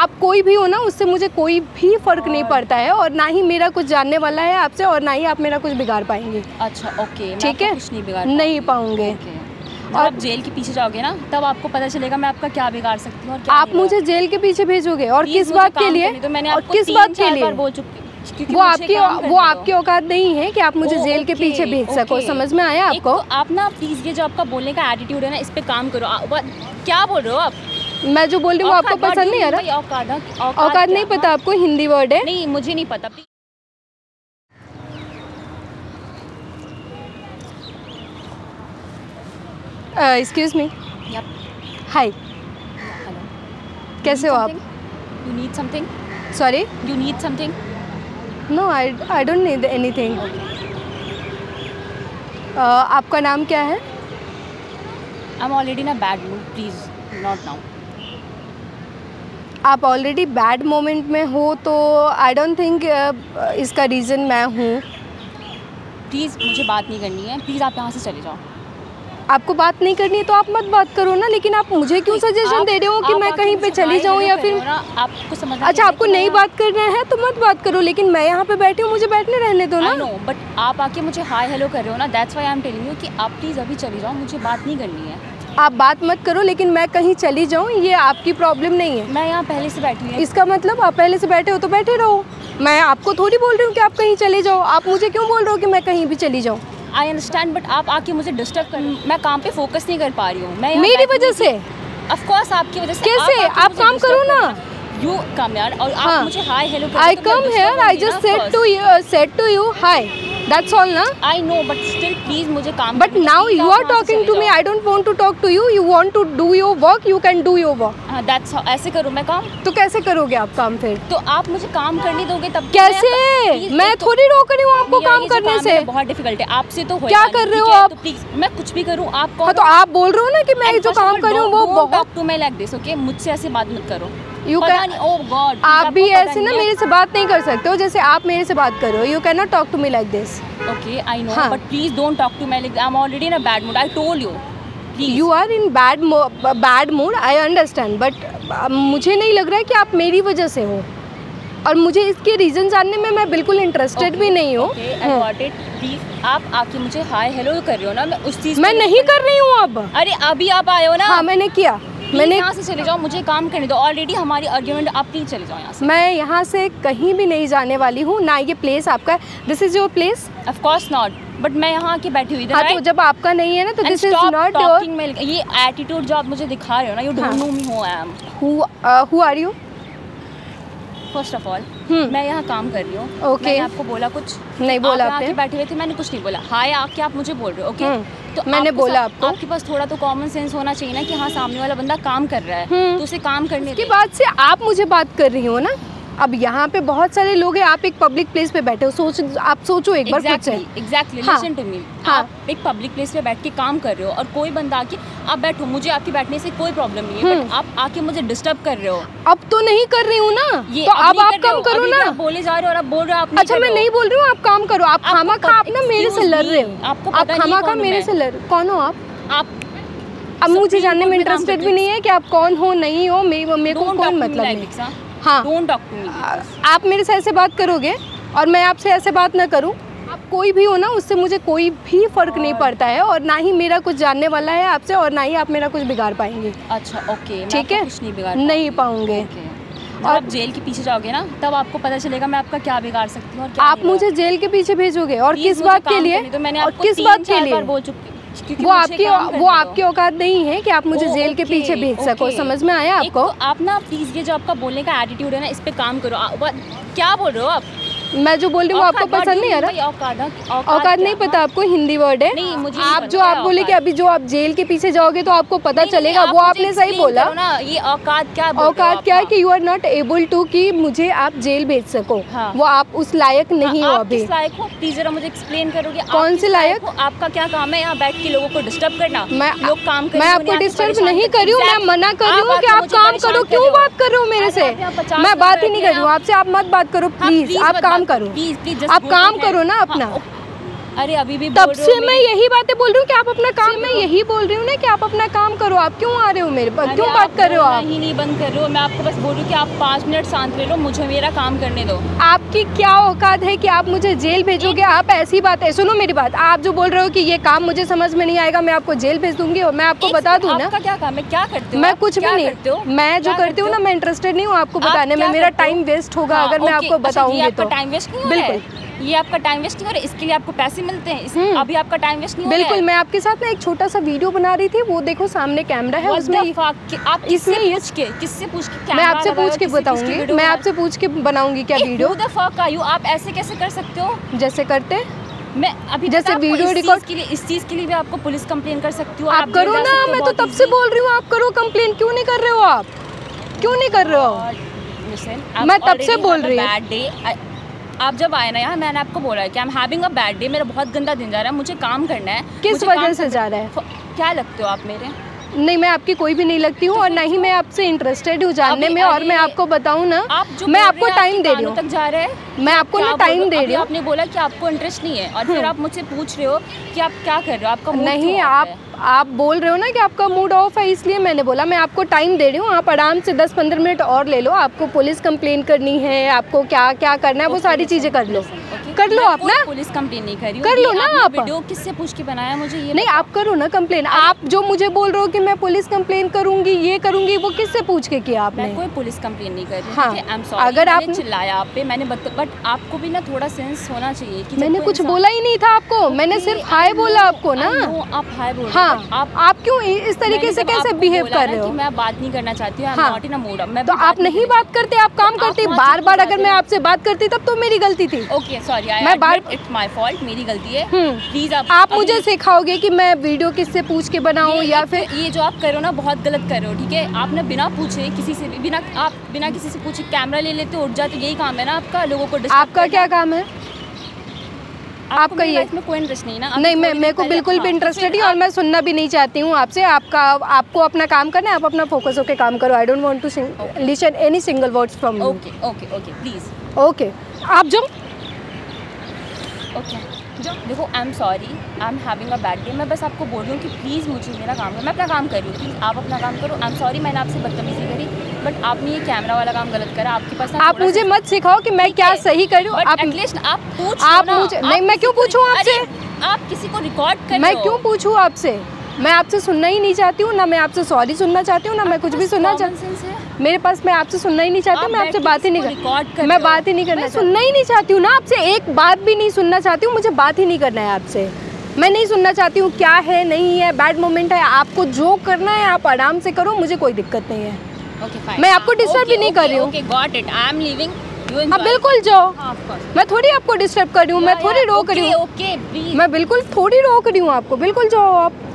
आप कोई भी हो ना, उससे मुझे कोई भी फ़र्क नहीं पड़ता है, और ना ही मेरा कुछ जानने वाला है आपसे, और ना ही आप मेरा कुछ बिगाड़ पाएंगे। अच्छा ओके, ठीक है, कुछ नहीं बिगाड़ नहीं पाऊंगे। जब आप जेल के पीछे जाओगे ना, तब आपको पता चलेगा मैं आपका क्या बिगाड़ सकती हूँ और क्या आप मुझे जेल के पीछे भेजोगे, और किस बात के लिए? तो मैंने आपको किस बात के लिए बोल चुकी, वो आपकी औकात नहीं है कि आप मुझे जेल के पीछे भेज सको। समझ में आया आपको? आप ना प्लीज, ये जो आपका बोलने का एटीट्यूड है ना, इस पे काम करो। क्या बोल रहे हो आप? मैं जो बोल रही हूँ आपको पसंद नहीं आ रहा? औकात नहीं पता आपको? हिंदी वर्ड है। नहीं, मुझे नहीं पता। Excuse me. हाय, कैसे हो आप? You need something? Sorry, you need something? No, I don't need anything. आपका नाम क्या है? I am already in a bad mood, please not now. आप ऑलरेडी बैड मोमेंट में हो, तो आई डोंट थिंक इसका रीज़न मैं हूँ। प्लीज़ मुझे बात नहीं करनी है, प्लीज़ आप यहाँ से चले जाओ। आपको बात नहीं करनी है तो आप मत बात करो ना, लेकिन आप मुझे क्यों सजेशन दे रहे हो कि मैं कहीं पे चली जाऊँ या फिर? आपको समझ, अच्छा, आपको नहीं बात करना है तो मत बात करो, लेकिन मैं यहाँ पे बैठी हूँ, मुझे बैठने रहने दो ना। नो, बट आप आके मुझे हाय हेलो कर रहे हो ना, that's why I am telling you कि आप प्लीज़ अभी चली जाओ, मुझे बात नहीं करनी है। आप बात मत करो, लेकिन मैं कहीं चली जाऊँ ये आपकी प्रॉब्लम नहीं है। मैं यहाँ पहले से बैठी हूँ। इसका मतलब आप पहले से बैठे हो तो बैठे रहो। मैं आपको थोड़ी बोल रही हूँ कि आप कहीं चले जाओ। आप मुझे क्यों बोल रहे हो कि मैं कहीं भी चली जाऊँ? आई अंडरस्टैंड, बट आप आके मुझे डिस्टर्ब कर, मैं काम पे फोकस नहीं कर पा रही हूँ। मैं मेरी वजह से? ऑफ कोर्स आपकी वजह से। कैसे? आप काम करो ना। यू कम यार, और आप मुझे हाय हेलो कर। I come here, I just said to you hi, that's all ना। I know, but still please मुझे काम। But now you are talking to me, I don't want to talk to you. You want to do your work, you can do your work. हाँ, that's how. ऐसे करूँ मैं काम? तो कैसे करोगे आप काम फिर? तो आप मुझे काम करने दोगे तब? कैसे? मैं थोड़ी रोक रही हूँ आपको काम करने से। बहुत डिफिकल्ट है आपसे। तो क्या कर रहे हो आप? प्लीज, मैं कुछ भी करूँ आप? हाँ, तो आप बोल रहे हो ना कि मैं जो काम कर रही हूँ वो बहुत। To me like this, okay? मुझसे ऐसे बात मत करो। यू कैन, ओह गॉड, आप भी ऐसे ना मेरे से बात नहीं कर सकते हो जैसे आप मेरे से बात कर रहे हो। You can not talk to me like this. Okay, I know, but please don't talk to me like, I am already in a bad mood, I told you. You are in bad mood, I understand, but मुझे नहीं लग रहा है कि आप मेरी वजह से हो, और मुझे इसके रीज़न जानने में मैं बिल्कुल इंटरेस्टेड भी नहीं हूँ। प्लीज आप आके मुझे हाय हेलो कर रहे हो ना, मैं उस चीज़ मैं नहीं कर रही हूँ अब। अरे अभी आप आए हो ना। हाँ, मैंने किया। मैंने यहाँ से चले जाओ, मुझे काम करने दो। ऑलरेडी हमारी आर्ग्यूमेंट, आप प्लीज चले जाओ यहाँ से। मैं यहाँ से कहीं भी नहीं जाने वाली हूँ, ना ये प्लेस आपका। This is your place? Of course not, but मैं यहाँ आके बैठी हुई। हाँ, तो जब आपका नहीं है ना तो दिस इज नॉट योर। ये एटीट्यूड जो आप मुझे दिखा रहे हो ना, you don't know me, who I am. Who are you? First of all मैं यहाँ काम कर रही हूँ। ओके, मैंने आपको बोला कुछ? नहीं बोला। आपने बैठे हुए थे, मैंने कुछ नहीं बोला। हाय आके आप मुझे बोल रहे हो, ओके? तो मैंने बोला आपको, आपके पास थोड़ा तो कॉमन सेंस होना चाहिए ना कि हाँ, सामने वाला बंदा काम कर रहा है तो उसे काम करने के बाद से आप मुझे बात कर रही हो ना। अब यहाँ पे बहुत सारे लोग हैं, आप एक पब्लिक प्लेस पे बैठे हो, आप सोचो एक बार खुद से। Exactly, listen to me. आप एक पब्लिक प्लेस पे बैठ के काम कर रहे हो और कोई बंदा आके, आप बैठो, मुझे आपके बैठने से कोई प्रॉब्लम नहीं है, बट आप आके मुझे डिस्टर्ब कर रहे हो। अब तो नहीं कर रही हूँ ना, तो अब आप काम करो ना। आप बोले जा रहे हो और आप बोल रहे हो आप। अच्छा, मैं नहीं बोल रही हूँ, आप काम करो। आप खामा-खा आप ना मेरे से लड़ रहे हो। आपको आप खामा-खा मेरे से लड़, कौन हो आप? अब मुझे जानने में इंटरेस्टेड भी नहीं है कि आप कौन हो नहीं हो, मेरे को कोई मतलब नहीं। हाँ, डोंट टॉक टू मी। आप मेरे से ऐसे बात करोगे और मैं आपसे ऐसे बात ना करूं? आप कोई भी हो ना, उससे मुझे कोई भी फ़र्क नहीं पड़ता है, और ना ही मेरा कुछ जानने वाला है आपसे, और ना ही आप मेरा कुछ बिगाड़ पाएंगे। अच्छा ओके, ठीक है? कुछ नहीं बिगाड़ नहीं पाऊंगे। और आप जेल के पीछे जाओगे ना, तब आपको पता चलेगा मैं आपका क्या बिगाड़ सकती हूँ और क्या। आप मुझे जेल के पीछे भेजोगे, और किस बात के लिए? तो मैंने आपको किस बात के लिए बोल चुकी। वो आपकी औकात नहीं है कि आप मुझे जेल के पीछे भेज सको। समझ में आया आपको? आप ना प्लीज, ये जो आपका बोलने का एटीट्यूड है ना, इस पे काम करो। क्या बोल रहे हो आप? मैं जो बोल रही हूँ आपको पसंद नहीं आ रहा? औकात नहीं पता आपको? हिंदी वर्ड है। नहीं, मुझे आप जो आप बोले कि अभी जो आप जेल के पीछे जाओगे तो आपको पता चलेगा, वो आपने सही बोला ना। ये औकात क्या? औकात क्या है कि you are not able to कि मुझे आप जेल भेज सको। वो आप उस लायक नहीं हो अभी। किस लायक हो? प्लीज जरा मुझे एक्सप्लेन करोगे, कौन से लायक? आपका क्या काम है यहाँ बैठ के लोगों को डिस्टर्ब करना? मैं आपको डिस्टर्ब नहीं कर रही हूँ, मैं मना कर रही हूँ कि आप काम करो। क्यों बात कर रहे हो मेरे से? मैं बात ही नहीं कर रही हूँ आपसे, आप मत बात करो प्लीज। आप काम करो, आप काम करो ना अपना। अरे अभी भी तब से मैं यही बातें बोल रही हूँ कि आप अपना काम, मैं यही बोल रही हूँ ना कि आप अपना काम करो। आप क्यों आ रहे हो मेरे पास, क्यों बात कर रहे हो आप? ही नहीं बंद कर रहे हो, मैं आपको बस बोल रही हूँ कि आप 5 मिनट शांत रह लो, मुझे मेरा काम करने दो। आपकी क्या औकात है कि आप मुझे जेल भेजोगे? आप ऐसी बात है, सुनो मेरी बात, आप जो बोल रहे हो कि ये काम मुझे समझ में नहीं आएगा, मैं आपको जेल भेज दूंगी। और मैं आपको बता दूं ना, आपका क्या काम है, क्या करते हो? मैं कुछ भी नहीं, मैं जो करती हूँ ना, मैं इंटरेस्टेड नहीं हूँ आपको बताने में। मेरा टाइम वेस्ट होगा अगर मैं आपको बताऊंगी तो। टाइम वेस्ट नहीं हो रहा है? ये आपका टाइम वेस्ट नहीं हो रहा है, इसके लिए आपको पैसे मिलते हैं। अभी आपका टाइम वेस्ट नहीं हो रहा है। बिल्कुल, मैं आपके साथ ना एक छोटा सा वीडियो बना रही थी, वो देखो सामने कैमरा है उसमें। आप किससे पूछ के मैं आपसे पूछ के बताऊंगी, मैं आपसे पूछ के बनाऊंगी क्या video. Who the fuck are you? आप ऐसे कैसे कर सकते हो? जैसे करते मैं अभी जैसे वीडियो रिकॉर्ड के लिए, इस चीज के लिए भी आपको पुलिस कंप्लेन कर सकती हो। आप करो ना, मैं तो तब से बोल रही हूँ आप करो कंप्लेन। क्यों नहीं कर रहे हो आप, क्यों नहीं कर रहे हो? मैं तब से बोल रही हूँ। आप जब आए ना यहाँ, मैंने आपको बोला कि I am having a bad day, मेरा बहुत गंदा दिन जा रहा है, मुझे काम करना है। किस वजह से जा रहा है? क्या लगते हो आप मेरे? नहीं, मैं आपकी कोई भी नहीं लगती हूँ और ना ही मैं आपसे इंटरेस्टेड हूँ जानने में। और मैं आपको बताऊँ ना, मैं आपको टाइम दे रही हूँ तक जा रहे हैं, मैं आपको ना टाइम दे रही हूँ। आपने बोला कि आपको इंटरेस्ट नहीं है और फिर आप मुझसे पूछ रहे हो कि आप क्या कर रहे हो, आपका मूड नहीं, क्यों ऑफ है? आप बोल रहे हो ना कि आपका मूड ऑफ है, इसलिए मैंने बोला मैं आपको टाइम दे रही हूँ। आप आराम से 10-15 मिनट और ले लो। आपको पुलिस कंप्लेन करनी है, आपको क्या क्या करना है, वो सारी चीज़ें कर लो, कर लो आप ना। पुलिस कंप्लेन नहीं कर रही हूँ, कर लो ना आप। वीडियो किससे पूछ के बनाया मुझे ये नहीं, आप करो ना कंप्लेन। आप जो मुझे बोल रहे हो कि मैं पुलिस कंप्लेन करूंगी, ये करूंगी, वो किससे पूछ के किया आपने? मैं कोई पुलिस कंप्लेन नहीं कर रही। हाँ, आई एम सॉरी, अगर आप चिल्लाया आप पे, मैंने बट आपको भी ना थोड़ा सेंस होना चाहिए कि मैंने कुछ बोला ही नहीं था आपको, मैंने सिर्फ हाय बोला आपको ना। आप हाय बोल रहे हाँ, आप क्यों इस तरीके से कैसे बिहेव कर रहे हो? मैं बात नहीं करना चाहती हूँ, नॉट इन अ मूड। मैं तो आप नहीं बात करते, आप काम करते। बार बार अगर मैं आपसे बात करती तब तो मेरी गलती थी। ओके सॉरी, मैं बार इट्स माय फॉल्ट, मेरी गलती है। प्लीज आप मुझे सिखाओगे कि मैं वीडियो किससे पूछ के बनाऊं या फिर ये जो आप कर रहे हो ना बहुत गलत कर रहे हो, ठीक है? आपने बिना पूछे किसी से भी, बिना किसी से पूछे कैमरा ले लेते हो, उठ जाते। यही काम है ना आपका, लोगों को डिस्टर्ब। आपका क्या काम है? आपका ये में कोई इंटरेस्ट नहीं ना? नहीं, मेरे को बिल्कुल भी इंटरेस्टेड ही, और मैं सुनना भी नहीं चाहती हूँ आपसे। आपको अपना काम करना है, आप अपना फोकस होकर काम करो। I don't want to listen any single words from you. Okay okay okay please. Okay, आप जाओ। ओके जो देखो, I am sorry, I am having a bad day. मैं बस आपको बोल रही हूँ कि प्लीज़ मुझे मेरा काम है, मैं अपना काम कर रही हूँ, प्लीज़ आप अपना काम करो। आई एम सॉरी, मैंने आपसे बदतमीजी करी, बट आपने ये कैमरा वाला काम गलत करा। आपके पास आप मुझे मत सिखाओ कि मैं क्या सही कर रही हूँ। आप एटलीस्ट आप पूछ, आप मुझे नहीं, मैं क्यों पूछूँ आपसे? आप किसी को रिकॉर्ड कर, मैं क्यों पूछूँ आपसे? मैं आपसे सुनना ही नहीं चाहती हूँ ना, मैं आपसे सॉरी सुनना चाहती हूँ ना, मैं कुछ भी सुनना चाहती हूँ। मेरे पास, मैं आपसे सुनना ही नहीं चाहती हूँ, मैं आपसे बात ही नहीं कर, मैं बात ही नहीं करना, सुनना ही नहीं चाहती हूँ ना आपसे। एक बात भी नहीं सुनना चाहती हूँ, मुझे बात ही नहीं करना है आपसे। मैं नहीं सुनना चाहती हूँ क्या है, नहीं है, बैड मोमेंट है। आपको जो करना है आप आराम से करो, मुझे कोई दिक्कत नहीं है। मैं आपको डिस्टर्ब भी नहीं कर रही हूँ। Got it, I am leaving. हाँ बिल्कुल जाओ, मैं थोड़ी आपको डिस्टर्ब कर रही हूँ, मैं थोड़ी रोक रही हूँ। ओके, मैं बिल्कुल थोड़ी रोक रही हूँ आपको, बिल्कुल जाओ आप।